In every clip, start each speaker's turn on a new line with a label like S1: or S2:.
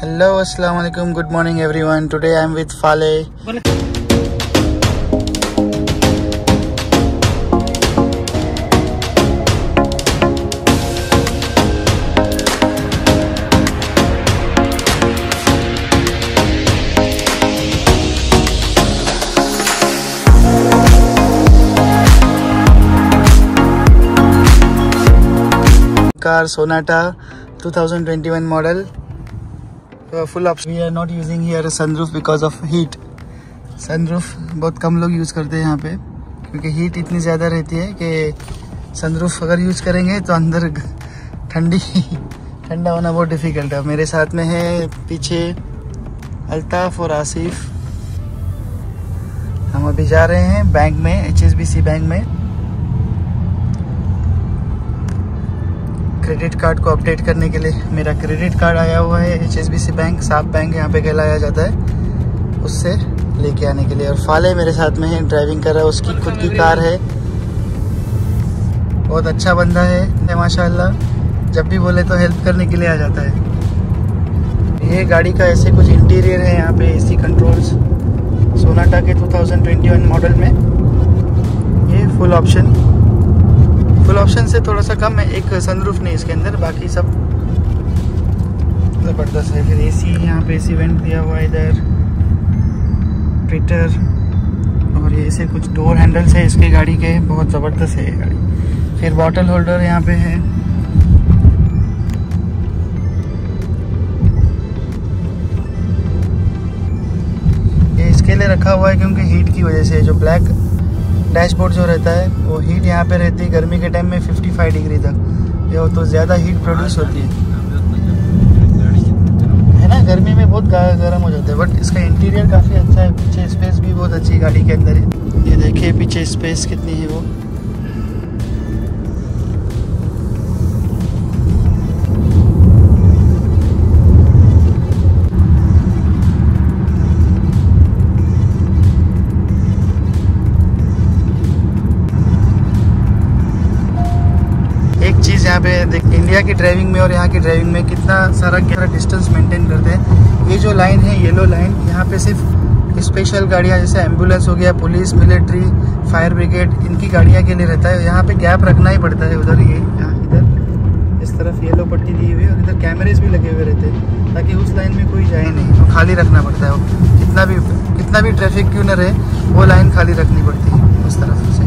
S1: Hello, assalamu alaikum, good morning everyone. Today I am with Fale. Car Sonata 2021 model. Full option. We are not using here a sunroof because of heat. Sunroof बहुत कम लोग use करते हैं यहाँ पे क्योंकि heat इतनी ज़्यादा रहती है कि सनरूफ अगर यूज़ करेंगे तो अंदर ठंडा होना बहुत डिफ़िकल्ट है। मेरे साथ में है पीछे अल्ताफ़ और आसिफ। हम अभी जा रहे हैं बैंक में, HSBC बैंक में क्रेडिट कार्ड को अपडेट करने के लिए। मेरा क्रेडिट कार्ड आया हुआ है HSBC बैंक, साफ बैंक यहाँ पे कहलाया जाता है, उससे लेके आने के लिए। और फाले मेरे साथ में है, ड्राइविंग कर रहा है, उसकी खुद की कार है। बहुत अच्छा बंदा है माशाल्लाह, जब भी बोले तो हेल्प करने के लिए आ जाता है। ये गाड़ी का ऐसे कुछ इंटीरियर है यहाँ पे, AC कंट्रोल्स सोनाटा के 2021 मॉडल में। ये फुल ऑप्शन से थोड़ा सा कम है, एक सनरूफ नहीं इसके अंदर, बाकी सब ज़बरदस्त है। फिर AC यहाँ पे AC वेंट दिया हुआ है इधर, ट्विटर, और ये ऐसे कुछ डोर हैंडल्स है इसके गाड़ी के, बहुत ज़बरदस्त है ये गाड़ी। फिर बॉटल होल्डर यहाँ पे है। ये इसके लिए रखा हुआ है क्योंकि हीट की वजह से जो ब्लैक डैशबोर्ड जो रहता है वो हीट यहाँ पे रहती है गर्मी के टाइम में 55 डिग्री तक, ये तो ज़्यादा हीट प्रोड्यूस होती है ना, गर्मी में बहुत गर्म हो जाता है। बट इसका इंटीरियर काफ़ी अच्छा है, पीछे स्पेस भी बहुत अच्छी गाड़ी के अंदर है। ये देखिए पीछे स्पेस कितनी है वो। यहाँ पे देख, इंडिया की ड्राइविंग में और यहाँ की ड्राइविंग में कितना सारा डिस्टेंस मेंटेन करते हैं। ये जो लाइन है येलो लाइन, यहाँ पे सिर्फ स्पेशल गाड़ियाँ जैसे एम्बुलेंस हो गया, पुलिस, मिलिट्री, फायर ब्रिगेड, इनकी गाड़ियाँ के लिए रहता है। यहाँ पे गैप रखना ही पड़ता है। उधर ये यहाँ इधर इस तरफ येलो पट्टी दी हुई है और इधर कैमरेज भी लगे हुए रहते हैं ताकि उस लाइन में कोई जाए नहीं, तो खाली रखना पड़ता है। वो कितना भी ट्रैफिक क्यों न रहे, वो लाइन खाली रखनी पड़ती है उस तरफ से।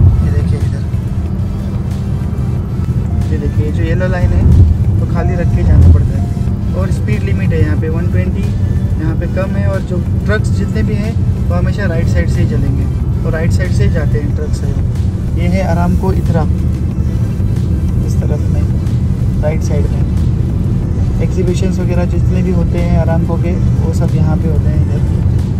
S1: ये देखिए जो येलो लाइन है तो खाली रख के जाना पड़ता है। और स्पीड लिमिट है यहाँ पे 120, यहाँ पे कम है। और जो ट्रक्स जितने भी हैं वो हमेशा राइट साइड से ही चलेंगे, और राइट साइड से ही जाते हैं ट्रक्स है। ये है आरामको इतरा, इस तरफ में राइट साइड में एग्जीबिशंस वगैरह जितने भी होते हैं आरामको के, वो सब यहाँ पे होते हैं इधर।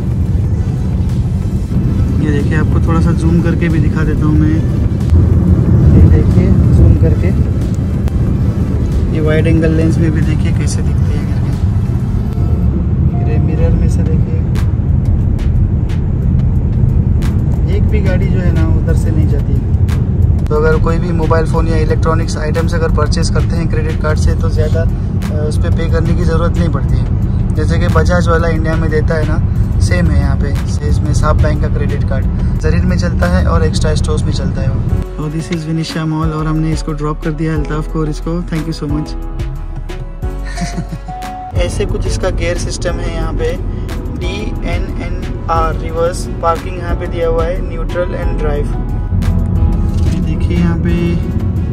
S1: ये देखिए आपको थोड़ा सा जूम करके भी दिखा देता हूँ मैं। ये देखिए जूम करके, ये वाइड एंगल लेंस में भी देखिए कैसे दिखती है करके। फिर मिरर में से देखिए, एक भी गाड़ी जो है ना उधर से नहीं जाती। तो अगर कोई भी मोबाइल फ़ोन या इलेक्ट्रॉनिक्स आइटम्स अगर परचेज़ करते हैं क्रेडिट कार्ड से तो ज़्यादा उस पर पे करने की ज़रूरत नहीं पड़ती है। जैसे कि बजाज वाला इंडिया में देता है ना, सेम है यहाँ पे। इसमें साफ बैंक का क्रेडिट कार्ड जरीर में चलता है और एक्स्ट्रा स्टोर्स में चलता है वो। और दिस इज़ विनिशा मॉल, और हमने इसको ड्रॉप कर दिया अल्ताफ़ को और इसको। Thank you so much. ऐसे कुछ इसका गियर सिस्टम है यहाँ पे, DNNR रिवर्स, पार्किंग यहाँ पे दिया हुआ है, न्यूट्रल एंड ड्राइव। देखिए यहाँ पे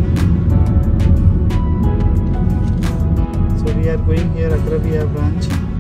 S1: so we are going here Akarbia branch.